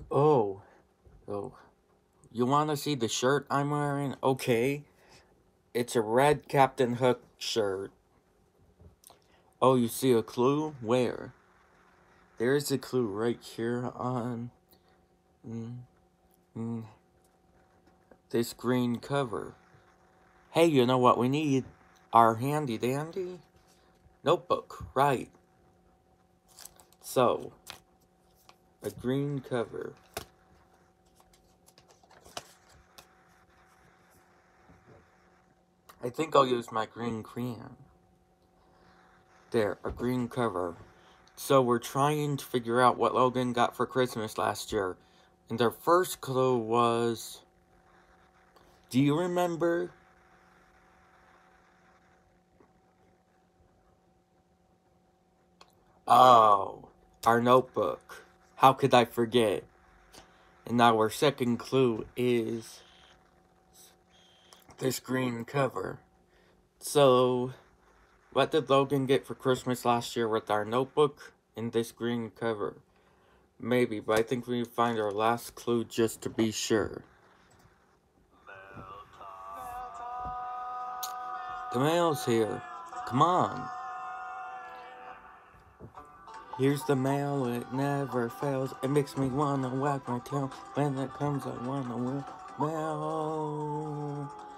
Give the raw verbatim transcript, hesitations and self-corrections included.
Oh, oh. You want to see the shirt I'm wearing? Okay. It's a red Captain Hook shirt. Oh, you see a clue? Where? There's a clue right here on mm, mm, this green cover. Hey, you know what we need? Our handy dandy notebook, right? So, a green cover. I think I'll use my green crayon. There, a green cover. So we're trying to figure out what Logan got for Christmas last year. And their first clue was... Do you remember? Oh, our notebook. How could I forget? And now our second clue is this green cover. So, what did Logan get for Christmas last year with our notebook and this green cover? Maybe, but I think we need to find our last clue just to be sure. The mail's here. Come on. Here's the mail, it never fails. It makes me wanna wag my tail. When it comes, I wanna wear mail.